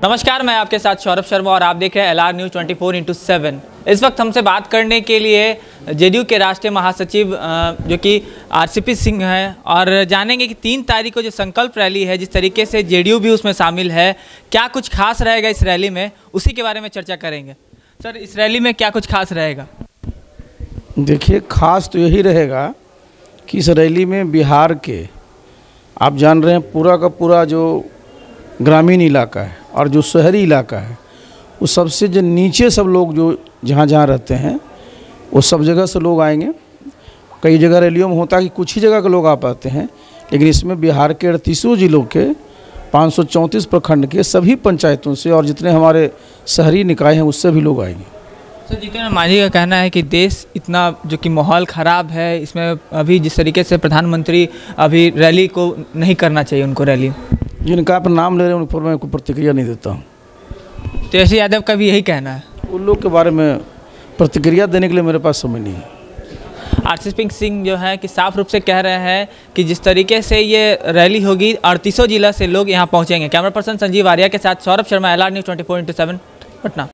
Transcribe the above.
नमस्कार, मैं आपके साथ सौरभ शर्मा और आप देख रहे हैं LR न्यूज़ 24/7। इस वक्त हमसे बात करने के लिए जेडीयू के राष्ट्रीय महासचिव जो कि RCP सिंह हैं और जानेंगे कि 3 तारीख को जो संकल्प रैली है, जिस तरीके से जेडीयू भी उसमें शामिल है, क्या कुछ खास रहेगा इस रैली में, उसी के बारे में चर्चा करेंगे। सर, इस रैली में क्या कुछ खास रहेगा? देखिए, खास तो यही रहेगा कि इस रैली में बिहार के, आप जान रहे हैं, पूरा का पूरा जो ग्रामीण इलाका है और जो शहरी इलाका है, वो सबसे जो नीचे सब लोग जो जहाँ जहाँ रहते हैं, वो सब जगह से लोग आएंगे। कई जगह रैलियों में होता है कि कुछ ही जगह के लोग आ पाते हैं, लेकिन इसमें बिहार के 38 जिलों के 534 प्रखंड के सभी पंचायतों से और जितने हमारे शहरी निकाय हैं उससे भी लोग आएंगे। सर, जितेंद्र मांझी का कहना है कि देश इतना जो कि माहौल ख़राब है, इसमें अभी जिस तरीके से प्रधानमंत्री अभी रैली को नहीं करना चाहिए, उनको रैली। जिनका आप नाम ले रहे हैं उन पर मैं कोई प्रतिक्रिया नहीं देता हूँ। तेजस्वी यादव का भी यही कहना है। उन लोग के बारे में प्रतिक्रिया देने के लिए मेरे पास समय नहीं है। RCP सिंह जो है कि साफ रूप से कह रहे हैं कि जिस तरीके से ये रैली होगी 38 जिला से लोग यहाँ पहुँचेंगे। कैमरा पर्सन संजीव आर्या के साथ सौरभ शर्मा, LR न्यूज़ 24/7 पटना।